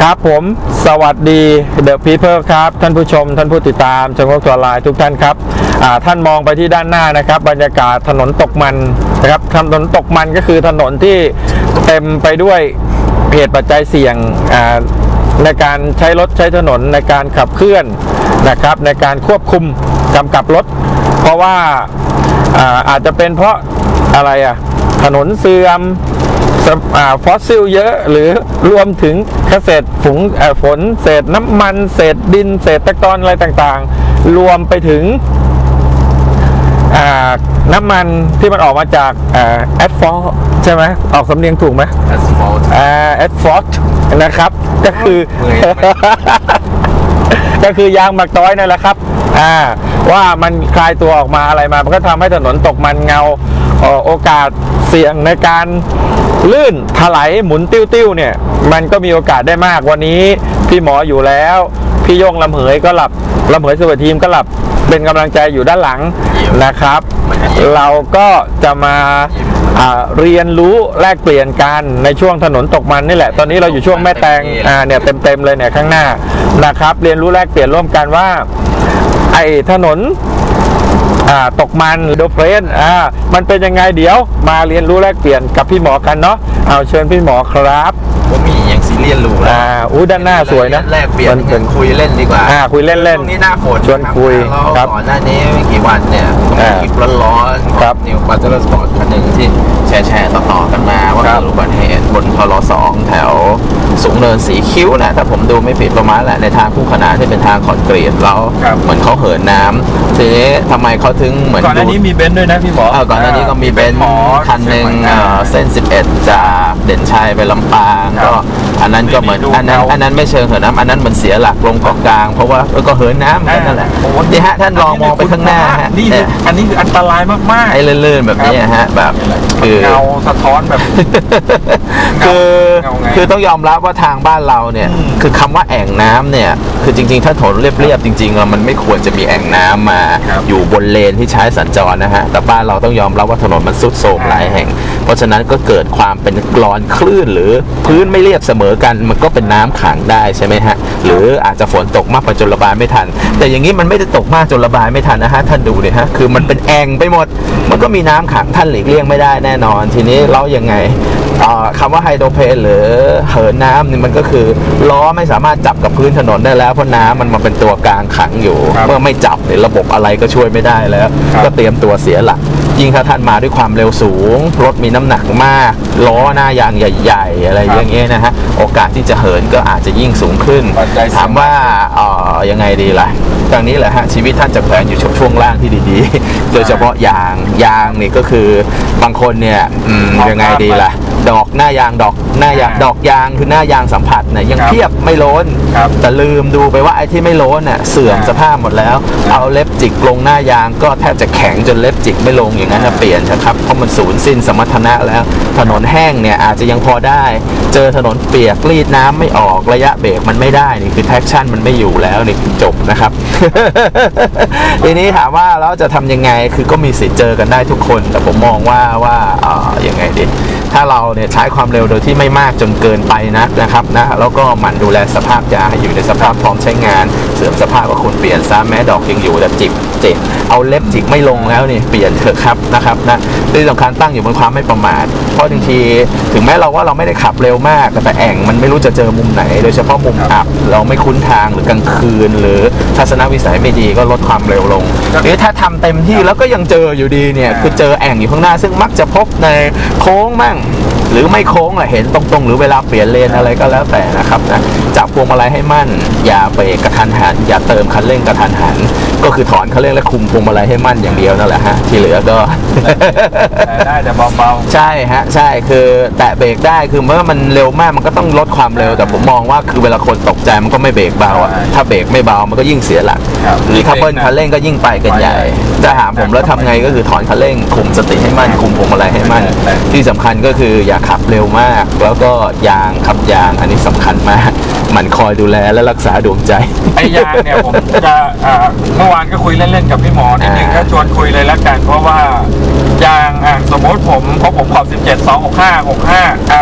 ครับผมสวัสดีเดอะพีเพิลครับท่านผู้ชมท่านผู้ติดตามชมโลกออนไลน์ทุกท่านครับท่านมองไปที่ด้านหน้านะครับบรรยากาศถนนตกมันนะครับถนนตกมันก็คือถนนที่เต็มไปด้วยเหตุปัจจัยเสี่ยงในการใช้รถใช้ถนนในการขับเคลื่อนนะครับในการควบคุมกำกับรถเพราะว่าอาจจะเป็นเพราะอะไรถนนเสื่อมฟอสซิลเยอะหรือรวมถึงเศษฝนเศษน้ำมันเศษดินเศษตะกอนอะไรต่างๆรวมไปถึงน้ำมันที่มันออกมาจากแอสฟอลต์ใช่ไหมออกสำเนียงถูกไหมแอสฟอลต์นะครับก็คือ ก็คือยางหมักต้อยนั่นแหละครับว่ามันคลายตัวออกมาอะไรมามันก็ทำให้ถนนตกมันเงาโอกาสเสี่ยงในการลื่นถลายหมุนติ้วเนี่ยมันก็มีโอกาสได้มากวันนี้พี่หมออยู่แล้วพี่โย่งลำเหยก็หลับลำเหยสวัสดิ์ทีมก็หลับเป็นกำลังใจอยู่ด้านหลังนะครับเราก็จะมาเรียนรู้แลกเปลี่ยนกันในช่วงถนนตกมันนี่แหละตอนนี้เราอยู่ช่วงแม่แตงเนี่ยเต็มเลยเนี่ยข้างหน้านะครับเรียนรู้แลกเปลี่ยนร่วมกันว่าไอ้ถนนตกมันโดเฟรนมันเป็นยังไงเดี๋ยวมาเรียนรู้แลกเปลี่ยนกับพี่หมอกันเนาะเอาเชิญพี่หมอครับผมมีอย่างซีเรียสรู้แล้วด้านหน้าสวยนะแลกเปลี่ยนเหมือนคุยเล่นดีกว่าคุยเล่นช่วงนี้หน้าฝนชวนคุยครับก่อนหน้านี้ไม่กี่วันเนี่ยมีคลิปร้อนๆครับนิวบัตเตอร์สปอร์ตคันหนึ่งที่แชร์ต่อกันมาว่าเกิดอุบัติเหตุบนพล2แถวสูงเนินสีคิ้วนะถ้าผมดูไม่ผิดประมาณแหละในทางคู่ขนานที่เป็นทางคอนกรีตแล้วเหมือนเขาเหินน้ำทีนี้ทำไมเขาถึงเหมือนก่อนหน้านี้มีเบนซ์ด้วยนะพี่หมอก่อนหน้านี้ก็มีเบนซ์คันหนึ่งเส้น11จากเด่นชัยไปลำปางก็อันนั้นก็เหมือนอันนั้นไม่เชิงเหินน้ำอันนั้นมันเสียหลักลงเกาะกลางเพราะว่าก็เหินน้ำนั่นแหละนี่ฮะท่านลองมองไปข้างหน้าฮะนี่อันนี้คืออันตรายมากๆไอ้ลื่นๆแบบนี้ฮะแบบคือเงาสะท้อนแบบคือต้องยอมรับว่าทางบ้านเราเนี่ยคือคำว่าแอ่งน้ำเนี่ยคือจริงๆถ้าถนนเรียบๆจริงๆแล้วมันไม่ควรจะมีแอ่งน้ำมาอยู่บนเลนที่ใช้สัญจรนะฮะแต่บ้านเราต้องยอมรับว่าถนนมันทรุดโทรมหลายแห่งเพราะฉะนั้นก็เกิดความเป็นกรอนคลื่นหรือพื้นไม่เรียบเสมอกันมันก็เป็นน้ำขังได้ใช่ไหมฮะหรืออาจจะฝนตกมากไปจนระบายไม่ทันแต่อย่างนี้มันไม่ได้ตกมากจนระบายไม่ทันนะฮะท่านดูดิฮะคือมันเป็นแอ่งไปหมดมันก็มีน้ำขังท่านหลีกเลี่ยงไม่ได้แน่นอนทีนี้เรายังไงคำว่าไฮโดรเพนหรือเหินน้ำนี่มันก็คือล้อไม่สามารถจับกับพื้นถนนได้แล้วเพราะน้ำมันมาเป็นตัวกลางขังอยู่เมื่อไม่จับระบบอะไรก็ช่วยไม่ได้แล้วก็เตรียมตัวเสียหลักยิ่งถ้าท่านมาด้วยความเร็วสูงรถมีน้ำหนักมากล้อหน้ายางใหญ่ๆอะไรอย่างเงี้ยนะฮะโอกาสที่จะเหินก็อาจจะยิ่งสูงขึ้นถามว่ายังไงดีล่ะดังนี้แหละฮะชีวิตท่านจะแขวนอยู่ช่วงล่างที่ดีๆโดยเฉพาะยางนี่ก็คือบางคนเนี่ยยังไงดีล่ะดอกหน้ายางดอกยางคือหน้ายางสัมผัสเนี่ยยังเทียบไม่โล้นแต่ลืมดูไปว่าไอ้ที่ไม่โล้นเสื่อมสภาพหมดแล้วเอาเล็บจิกลงหน้ายางก็แทบจะแข็งจนเล็บจิกไม่ลงอย่างนั้นเปลี่ยนนะครับเพราะมันสูญสิ้นสมรรถนะแล้วถนนแห้งเนี่ยอาจจะยังพอได้เจอถนนเปียกรีดน้ำไม่ออกระยะเบรกมันไม่ได้นี่คือแท็กชั่นมันไม่อยู่แล้วนี่จบนะครับ ทีนี้ถามว่าเราจะทำยังไงคือก็มีสิทธิ์เจอกันได้ทุกคนแต่ผมมองว่ายังไงดีถ้าเราเนี่ยใช้ความเร็วโดยที่ไม่มากจนเกินไปนะครับแล้วก็หมั่นดูแลสภาพยางให้อยู่ในสภาพพร้อมใช้งานเสื่อมสภาพก็ควรเปลี่ยนซะแม้ดอกยังอยู่แต่จิกเอาเล็บจิกไม่ลงแล้วนี่เปลี่ยนเถอะครับนะครับที่สำคัญตั้งอยู่บนความไม่ประมาทเพราะบางทีถึงแม้เราไม่ได้ขับเร็วมากแต่แอ่งมันไม่รู้จะเจอมุมไหนโดยเฉพาะมุมอับเราไม่คุ้นทางหรือกลางคืนหรือทัศนวิสัยไม่ดีก็ลดความเร็วลงหรือถ้าทำเต็มที่แล้วก็ยังเจออยู่ดีเนี่ยคือเจอแอ่งอยู่ข้างหน้าซึ่งมักจะพบในโค้งมั่งหรือไม่โค้งเห็นตรงๆหรือเวลาเปลี่ยนเลนอะไรก็แล้วแต่นะครับจับพวงมาลัยให้มั่นอย่าเบรกกระทันหันอย่าเติมคันเร่งกระทันหันก็คือถอนคันเร่งและคุมพวงมาลัยให้มั่นอย่างเดียวนั่นแหละฮะที่เหลือก็ได้แต่เบาๆใช่ฮะใช่คือแตะเบรกได้คือเมื่อมันเร็วมากมันก็ต้องลดความเร็วแต่ผมมองว่าคือเวลาคนตกใจมันก็ไม่เบรกเบาถ้าเบรกไม่เบามันก็ยิ่งเสียหลักหรือถ้าเบิ้ลคันเร่งก็ยิ่งไปกันใหญ่จะถามผมแล้วทำไงก็คือถอนคันเร่งคุมสติให้มั่นคุมพวงมาลัยให้มั่นที่สำคัญก็คืออย่าขับเร็วมากแล้วก็ยางขับยางอันนี้สำคัญมากมันคอยดูแลและรักษาดวงใจไอ้ยางเนี่ยผมจะเมื่อวานก็คุยเล่นๆกับพี่หมอนิดนึงก็ชวนคุยเลยละกันเพราะว่ายางสมมติผมขอบ17 265 65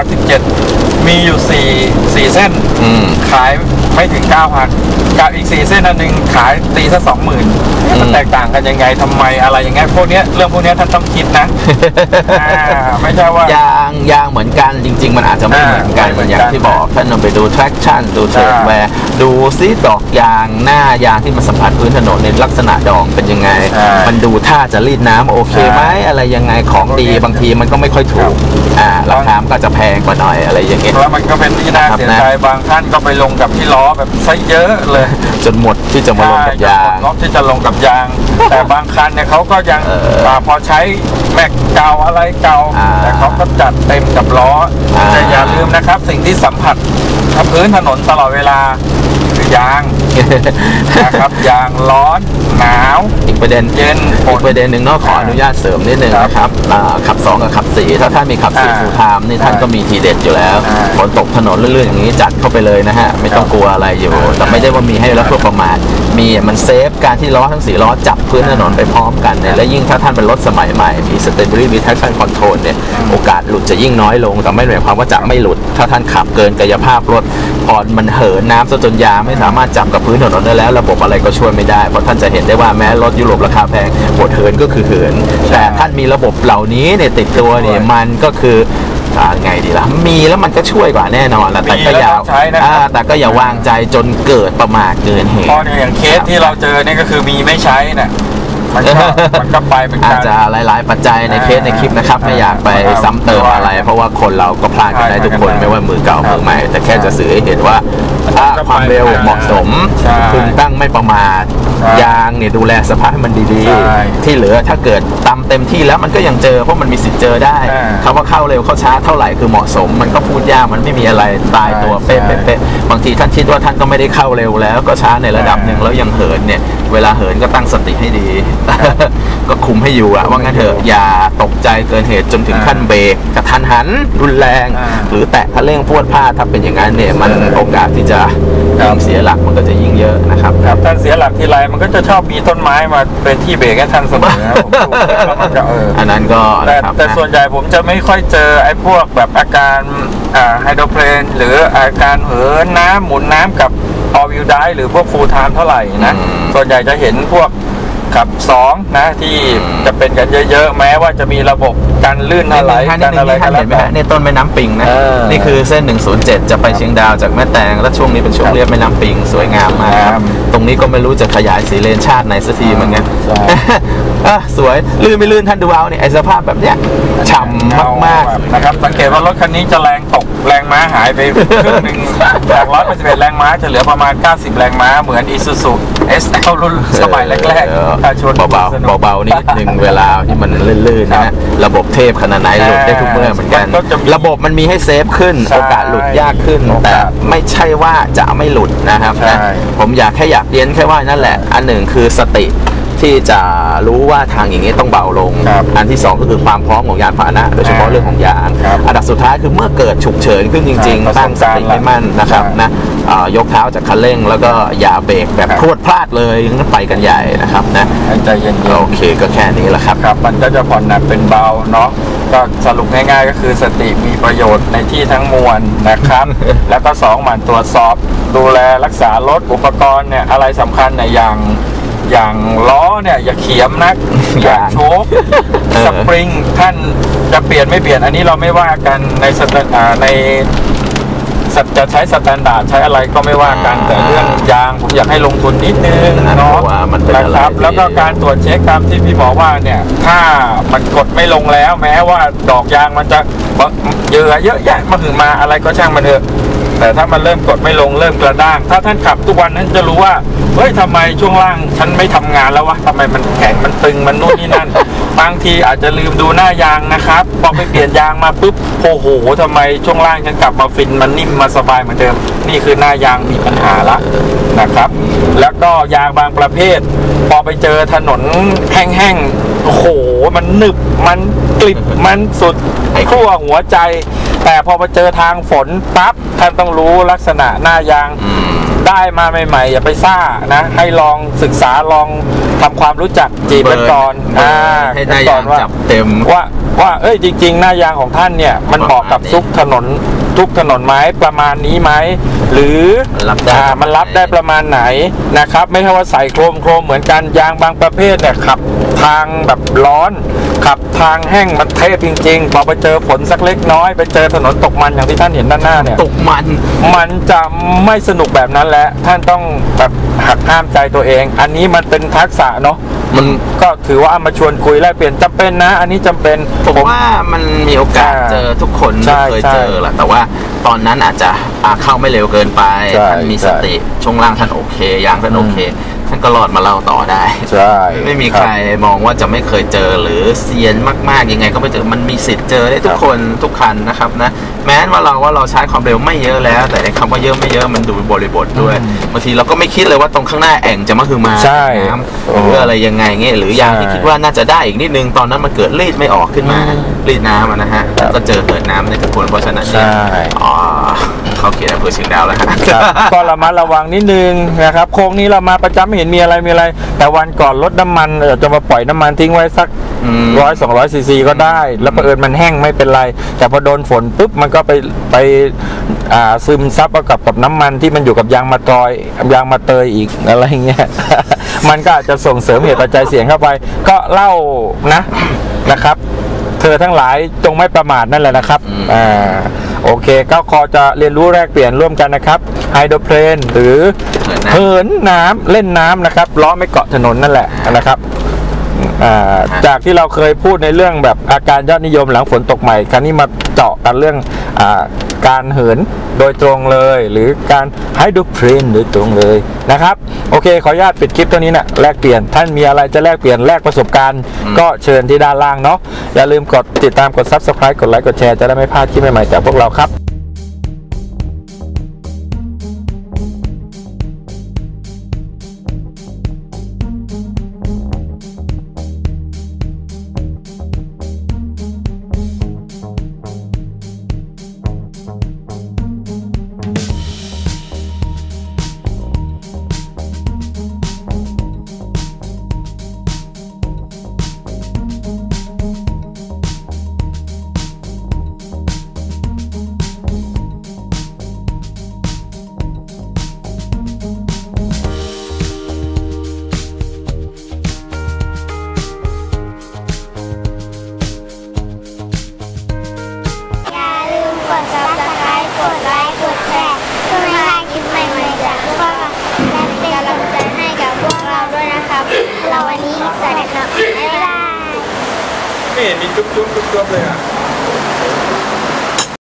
17มีอยู่4เส้นขายไม่ถึง 9,000 กับอีก4เส้นอันหนึ่งขายตีซะ 20,000 มันแตกต่างกันยังไงทำไมอะไรอย่างเงี้ยพวกเนี้ยเรื่องพวกเนี้ยท่านต้องคิดนะไม่ใช่ว่ายางเหมือนกันจริงๆมันอาจจะไม่เหมือนกันอย่างที่บอกท่านลองไปดู traction ดู tread wear ดูซิดอกยางหน้ายางที่มันสัมผัสพื้นถนนในลักษณะดอกเป็นยังไงมันดูท่าจะรีดน้ำโอเคไหมอะไรยังไงของดีบางทีมันก็ไม่ค่อยถูกราคาก็จะแพงกว่าหน่อยอะไรอย่างเงี้ยแล้วมันก็เป็นที่น่าเสียใจบางท่านก็ไปลงกับที่ล้อแบบใช้เยอะเลยจนหมดที่จะมาลงกับยางที่จะลงกับยางแต่บางคันเนี่ยเขาก็ยังพอใช้แม็กเก่าอะไรเก่าแต่เขาก็จัดเต็มกับล้อแต่อย่าลืมนะครับสิ่งที่สัมผัสพื้นถนนตลอดเวลาคือยางนะครับยางร้อนหนาวอีกประเด็นเย็นอีกประเด็นหนึ่งขออนุญาตเสริมนิดนึงนะครับขับ2กับขับ4ถ้าท่านมีขับ4 full time นี่ท่านก็มีทีเด็ดอยู่แล้วฝนตกถนนลื่นๆอย่างนี้จัดเข้าไปเลยนะฮะไม่ต้องกลัวอะไรอยู่แต่ไม่ได้ว่ามีให้แล้วเพื่อประมาทมีมันเซฟการที่ล้อทั้ง4ล้อจับพื้นถนนไปพร้อมกันเนี่ยและยิ่งถ้าท่านเป็นรถสมัยใหม่มี stability มี traction control เนี่ยโอกาสหลุดจะยิ่งน้อยลงแต่ไม่หมายความว่าจะไม่หลุดถ้าท่านขับเกินกายภาพรถพอมันเหินน้ำจนยางไม่สามารถจับกับพื้นถนนได้แล้วระบบอะไรก็ช่วยไม่ได้เพราะท่านจะเห็นได้ว่าแม้รถยุโรปราคาแพงบทเหินก็คือเหินแต่ท่านมีระบบเหล่านี้เนี่ยติดตัวเนี่ยมันก็คือไงดีล่ะมีแล้วมันก็ช่วยกว่าแน่นอนแต่ก็อย่าวางใจจนเกิดประมาทเกินเหตุเพราะอย่างเคสที่เราเจอเนี่ยก็คือมีไม่ใช้น่ะมันก็ไปเป็นอาจจะหลายๆปัจจัยในเคสในคลิปนะครับไม่อยากไปซ้ำเติมอะไรเพราะว่าคนเราก็พลาดกันได้ทุกคนไม่ว่ามือเก่ามือใหม่แต่แค่จะสื่อให้เห็นว่าความเร็วเหมาะสมพึงตั้งไม่ประมาทยางเนี่ยดูแลสภาพให้มันดีๆที่เหลือถ้าเกิดตำเต็มที่แล้วมันก็ยังเจอเพราะมันมีสิทธิ์เจอได้คำว่าเข้าเร็วเข้าช้าเท่าไหร่คือเหมาะสมมันก็พูดยากมันไม่มีอะไรตายตัวเป๊ะบางทีท่านคิดว่าท่านก็ไม่ได้เข้าเร็วแล้วก็ช้าในระดับหนึ่งแล้วยังเหินเนี่ยเวลาเหินก็ตั้งสติให้ดีก็คุมให้อยู่ว่างั้นเถอะอย่าตกใจเกินเหตุจนถึงขั้นเบรกกระทันหันรุนแรงหรือแตะคันเร่งพรวดพลาดถ้าเป็นอย่างนั้นเนี่ยมันโอกาสที่จะเสียหลักมันก็จะยิ่งเยอะนะครับท่านเสียหลักทีไรมันก็จะชอบมีต้นไม้มาเป็นที่เบรกให้ท่านเสมอผมดูแล้วมันก็อันนั้นก็แต่ส่วนใหญ่ผมจะไม่ค่อยเจอไอ้พวกแบบอาการไฮโดรเพลนหรืออาการเหินน้ำหมุนน้ำกับออลวิวไดหรือพวกฟูลไทม์เท่าไหร่นะส่วนใหญ่จะเห็นพวกขับ2นะที่จะเป็นกันเยอะๆแม้ว่าจะมีระบบการลื่นอะไรกันอะไรกันแล้วแต่ในต้นแม่น้ำปิงนะนี่คือเส้น107จะไปเชียงดาวจากแม่แตงและช่วงนี้เป็นช่วงเรียบแม่น้ำปิงสวยงามมากตรงนี้ก็ไม่รู้จะขยายสีเลนชาติไหนสักทีเหมือนกันสวยลื่นไม่ลื่นท่านดูเอาเนี่ยไอสภาพแบบเนี้ยฉ่ำมากๆนะครับสังเกตว่ารถคันนี้จะแรงตกแรงม้าหายไปครึ่งนึงจาก181แรงม้าจะเหลือประมาณ90แรงม้าเหมือน Isuzu SL รุ่นสมัยแรกๆชนเบาๆนิดนึงเวลาที่มันลื่นๆนะระบบเทพขนาดไหนหลุดได้ทุกเมื่อเหมือนกันระบบมันมีให้เซฟขึ้นโอกาสหลุดยากขึ้นแต่ไม่ใช่ว่าจะไม่หลุดนะครับนะผมอยากเรียนแค่ว่านั่นแหละอันหนึ่งคือสติที่จะรู้ว่าทางอย่างนี้ต้องเบาลงอันที่2ก็คือความพร้อมของยานพาหนะโดยเฉพาะเรื่องของยางอันดับสุดท้ายคือเมื่อเกิดฉุกเฉินขึ้นจริงๆตั้งสติให้มั่นนะครับนะยกเท้าจากคันเร่งแล้วก็อย่าเบรกแบบพรวดพลาดเลยงั้นไปกันใหญ่นะครับนะใจเย็นโอเคก็แค่นี้แหละครับมันก็จะผ่อนหนักเป็นเบาเนาะก็สรุปง่ายๆก็คือสติมีประโยชน์ในที่ทั้งมวลนะครับ แล้วก็2หมั่นตรวจสอบดูแลรักษารถอุปกรณ์เนี่ยอะไรสำคัญในอย่างล้อเนี่ยอย่าเขียมนักอย่าโชกสปริงท่านจะเปลี่ยนไม่เปลี่ยนอันนี้เราไม่ว่ากันในจะใช้สแตนดาร์ดใช้อะไรก็ไม่ว่ากันแต่เรื่องยางผมอยากให้ลงทุนนิดนึงเนาะนะครับแล้วก็การตรวจเช็คตามที่พี่บอกว่าเนี่ยถ้ามันกดไม่ลงแล้วแม้ว่าดอกยางมันจะเยอะแยะมาอะไรก็ช่างมันเถอะแต่ถ้ามันเริ่มกดไม่ลงเริ่มกระด้างถ้าท่านขับทุกวันนั้นจะรู้ว่าเฮ้ยทำไมช่วงล่างฉันไม่ทำงานแล้ววะทำไมมันแข็งมันตึงมันนู่นนี่นั่น บางทีอาจจะลืมดูหน้ายางนะครับพอไปเปลี่ยนยางมาปุ๊บโอ้โหทำไมช่วงล่างฉันกลับมาฟินมันนิ่มมาสบายเหมือนเดิมนี่คือหน้ายางมีปัญหาละนะครับแล้วก็ยางบางประเภทพอไปเจอถนนแห้งๆโอ้โหมันหนึบมันกลิบมันสุดขั้วหัวใจแต่พอไปเจอทางฝนปั๊บท่านต้องรู้ลักษณะหน้ายางได้มาใหม่ๆอย่าไปซ่านะให้ลองศึกษาลองทำความรู้จักจีบกันก่อนให้ได้ยางจับเต็มว่าเอ้ยจริงๆหน้ายางของท่านเนี่ยมันเหมาะกับทุกถนนไหมประมาณนี้ไหมหรือมันรับได้ประมาณไหนนะครับไม่ใช่ว่าใส่โครมเหมือนกันยางบางประเภทเนี่ยขับทางแบบร้อนขับทางแห้งมันเทพจริงๆพอไปเจอฝนสักเล็กน้อยไปเจอถนนตกมันอย่างที่ท่านเห็นด้านหน้าเนี่ยตกมันจะไม่สนุกแบบนั้นแหละท่านต้องแบบหักห้ามใจตัวเองอันนี้มันเป็นทักษะเนาะมันก็ถือว่าเอามาชวนคุยแลกเปลี่ยนจำเป็นนะอันนี้จำเป็นผมว่ามันมีโอกาสเจอทุกคนเคยเจอแหละแต่ว่าตอนนั้นอาจจะเข้าไม่เร็วเกินไปท่านมีสติช่วงล่างท่านโอเคยางท่านโอเคท่านก็รอดมาเล่าต่อได้ไม่มีใครมองว่าจะไม่เคยเจอหรือเซียนมากๆยังไงก็ไม่เจอมันมีสิทธิ์เจอได้ทุกคนทุกคันนะครับนะแม้ว่าเราใช้ความเร็วไม่เยอะแล้วแต่ในคำว่าเยอะไม่เยอะมันดูบริบทด้วยบางทีเราก็ไม่คิดเลยว่าตรงข้างหน้าแอ่งจะมาคือมาน้ำหรืออะไรยังไงเงี้ยหรือยางที่คิดว่าน่าจะได้อีกนิดนึงตอนนั้นมันเกิดรีดไม่ออกขึ้นมารีดน้ำนะฮะก็เจอเกิดน้ำในทุกคนเพราะฉะนั้นเขาเขียนอำเภอเชียงดาวแล้วฮะก็ระมัดระวังนิดนึงนะครับโค้งนี้เรามาประจำไม่เห็นมีอะไรแต่วันก่อนรถน้ำมันจะมาปล่อยน้ำมันทิ้งไว้สัก100-200 ซีซีก็ได้แล้วเผอิญมันแห้งไม่เป็นไรแต่พอโดนฝนปุ๊บมันก็ไปซึมซับกับน้ำมันที่มันอยู่กับยางมะเตยอีกอะไรเงี้ย มันก็อาจจะส่งเสริมเหตุปัจจัยเสี่ยงเข้าไปก็เล่านะครับเธอทั้งหลายจงไม่ประมาทนั่นแหละนะครับโอเคก็ขอจะเรียนรู้แลกเปลี่ยนร่วมกันนะครับไฮโดรเพลนหรือเหินน้ำเล่นน้ำนะครับล้อไม่เกาะถนนนั่นแหละนะครับจากที่เราเคยพูดในเรื่องแบบอาการยอดนิยมหลังฝนตกใหม่ครั้นี้มาเจาะกันเรื่องการเหินโดยตรงเลยหรือการไฮโดรเพลนโดยตรงเลยนะครับโอเคขออนุญาตปิดคลิปตัวนี้นะแลกเปลี่ยนท่านมีอะไรจะแลกเปลี่ยนแลกประสบการณ์ก็เชิญที่ด้านล่างเนาะอย่าลืมกดติดตามกด Subscribe กดไลค์กดแชร์จะได้ไม่พลาดคลิปใหม่ๆจากพวกเราครับไม่เห็นมีจุ๊บเลยอ่ะ